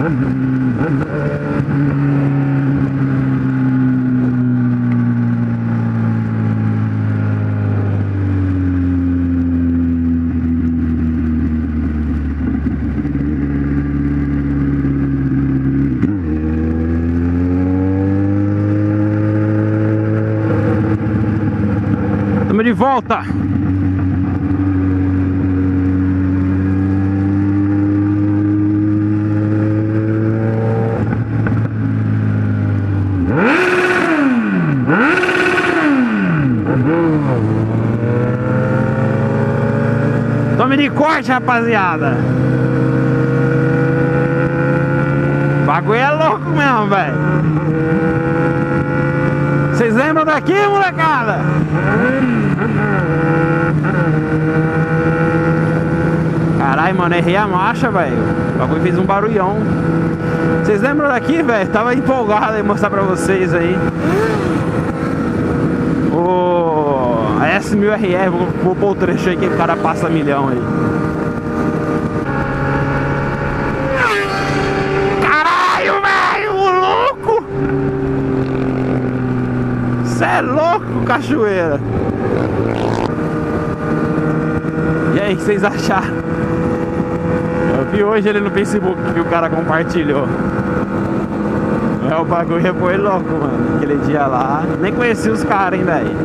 Estamos de volta. Tome de corte, rapaziada. O bagulho é louco mesmo, velho. Vocês lembram daqui, molecada? Caralho, mano, errei a marcha, velho. O bagulho fez um barulhão. Vocês lembram daqui, velho? Tava empolgado em mostrar pra vocês aí. A S1000RR, vou pôr o trecho aí que o cara passa milhão aí. Caralho, velho, louco! Cê é louco, cachoeira! E aí, o que vocês acharam? Eu vi hoje ele no Facebook que o cara compartilhou. O bagulho foi louco, mano. Aquele dia lá, nem conheci os caras, hein, velho.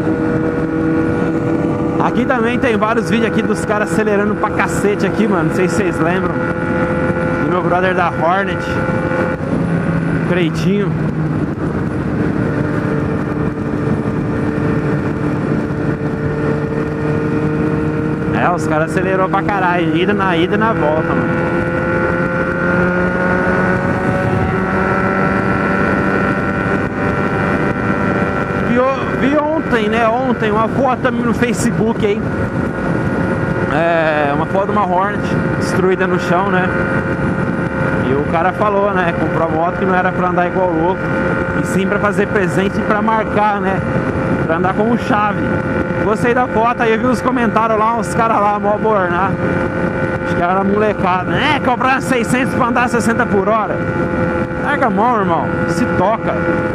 Aqui também tem vários vídeos aqui dos caras acelerando pra cacete aqui, mano. Não sei se vocês lembram. Do meu brother da Hornet, Creitinho. É, os caras acelerou pra caralho. Ida e na volta, mano. Vi ontem, né? Ontem uma foto também no Facebook aí. Uma foto de uma Hornet destruída no chão, né? E o cara falou, né? Comprou a moto que não era pra andar igual louco, e sim pra fazer presente e pra marcar, né? Pra andar como chave. Gostei da foto, aí eu vi os comentários lá, uns caras lá, mó bornar. Acho que era molecada. Comprar 600 pra andar 60 por hora. Larga a mão, irmão. Se toca.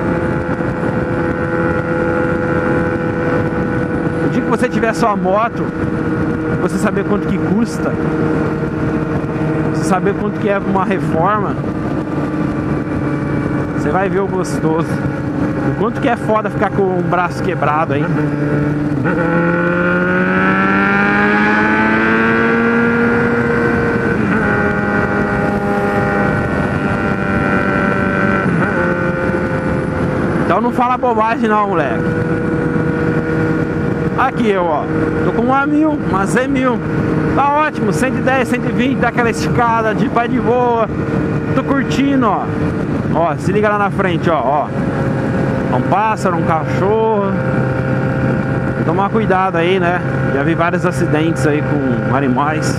O dia que você tiver sua moto, você saber quanto que custa, você saber quanto que é uma reforma, você vai ver o gostoso. O quanto que é foda ficar com o braço quebrado aí. Então não fala bobagem não, moleque. Aqui eu, ó, tô com uma Z1000. Tá ótimo, 110, 120, dá aquela esticada, vai de boa. Tô curtindo, ó. Ó, se liga lá na frente, ó. Um pássaro, um cachorro. Tomar cuidado aí, né? Já vi vários acidentes aí com animais.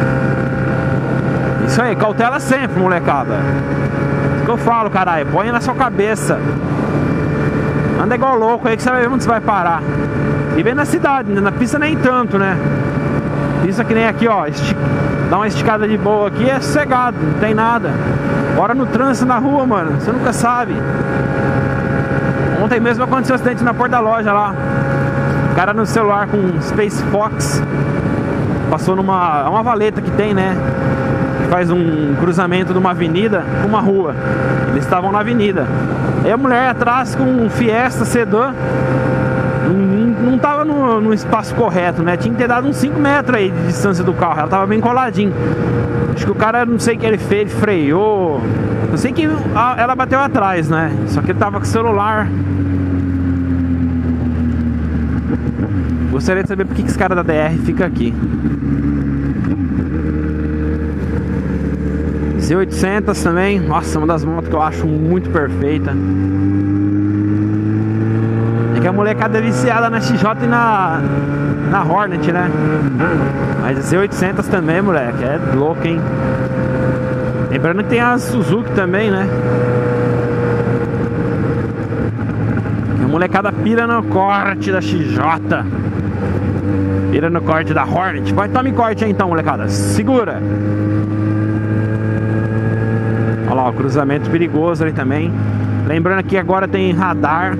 Isso aí, cautela sempre, molecada. Isso que eu falo, caralho, põe na sua cabeça. Anda igual louco aí que você vai ver onde você vai parar. E bem na cidade, na pista nem tanto, né? Pista que nem aqui, ó. Dá uma esticada de boa aqui, é sossegado, não tem nada. Bora no trânsito na rua, mano, você nunca sabe. Ontem mesmo aconteceu um acidente na porta da loja lá. O cara no celular com um Space Fox passou uma valeta que tem, né? Faz um cruzamento de uma avenida com uma rua. Eles estavam na avenida. Aí a mulher atrás com um Fiesta sedã não tava no espaço correto, né? Tinha que ter dado uns 5 metros aí de distância do carro. Ela tava bem coladinho. Acho que o cara, não sei o que ele fez, ele freou. Eu sei que ela bateu atrás, né? Só que ele tava com o celular. Gostaria de saber por que esse cara da DR fica aqui. Z800 também. Nossa, uma das motos que eu acho muito perfeita. É que a molecada é viciada na XJ e na Hornet, né? Mas Z800 também, moleque, é louco, hein? Lembrando que tem a Suzuki também, né? A molecada pira no corte da XJ. Pira no corte da Hornet. Pode tomar corte aí então, molecada. Segura. Olha lá, cruzamento perigoso ali também. Lembrando que agora tem radar.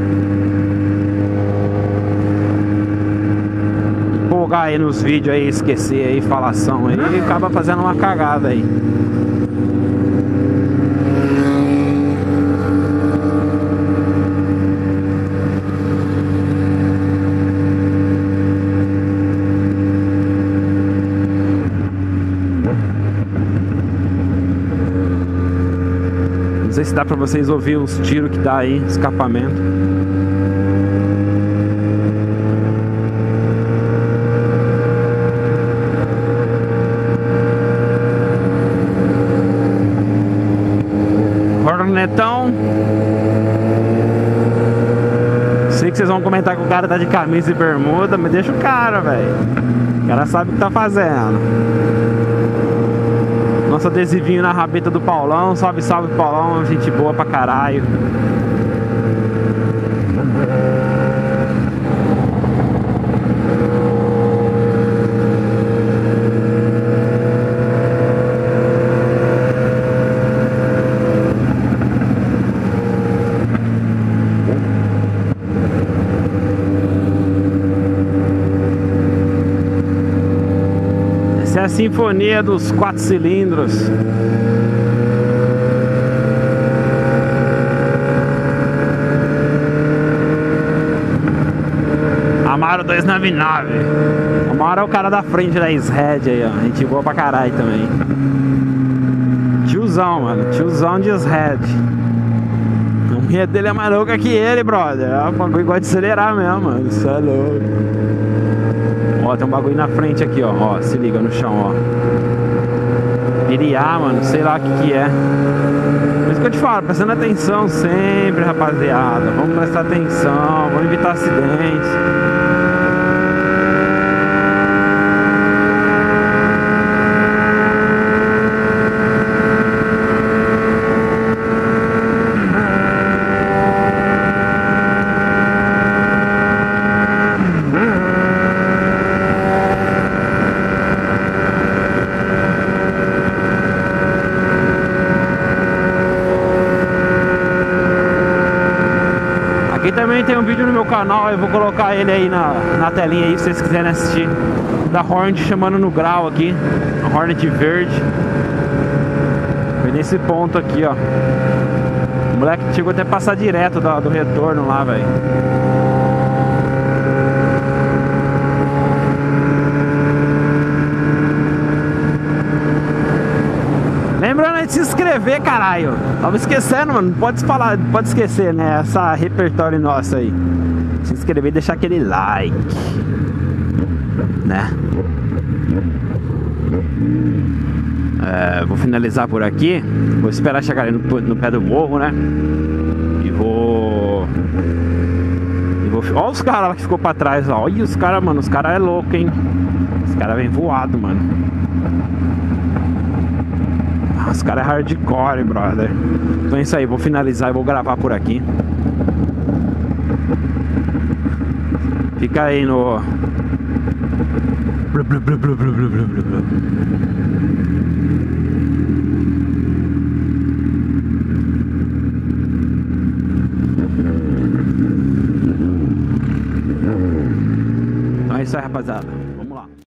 Empolgar aí nos vídeos aí, esquecer aí, falação aí, e acaba fazendo uma cagada aí. Não sei se dá pra vocês ouvir os tiros que dá aí, escapamento. Hornetão. Sei que vocês vão comentar que o cara tá de camisa e bermuda, mas deixa o cara, velho. O cara sabe o que tá fazendo. Nosso adesivinho na rabeta do Paulão. Salve, salve, Paulão. Gente boa pra caralho. Essa é a sinfonia dos 4 cilindros. Amaro 299. Amaro é o cara da frente da S-Head aí, ó. Gente boa pra caralho também. Tiozão, mano. Tiozão de S-Head. A mulher dele é mais louca que ele, brother. É um bagulho que gosta de acelerar mesmo, mano. Isso é louco. Ó, tem um bagulho na frente aqui, ó. Ó, se liga no chão, ó. Piriá, mano, sei lá o que é. Por isso que eu te falo, prestando atenção sempre, rapaziada. Vamos prestar atenção, vamos evitar acidentes. Aqui também tem um vídeo no meu canal, eu vou colocar ele aí na telinha aí, se vocês quiserem assistir. Da Hornet chamando no grau aqui, a Hornet verde. Foi nesse ponto aqui, ó. O moleque chegou até a passar direto do retorno lá, velho. Lembrando aí de se inscrever, caralho. Tava esquecendo, mano. Não pode falar, pode esquecer, né? Essa repertório nosso aí. Se inscrever e deixar aquele like, né? Vou finalizar por aqui. Vou esperar chegar ali no pé do morro, né? E vou... Olha os caras lá que ficou pra trás, ó. Olha os caras, mano. Os caras é louco, hein? Os caras vêm voado, mano. Os caras é hardcore, brother. Então é isso aí, vou finalizar e vou gravar por aqui. Fica aí no... Então é isso aí, rapaziada.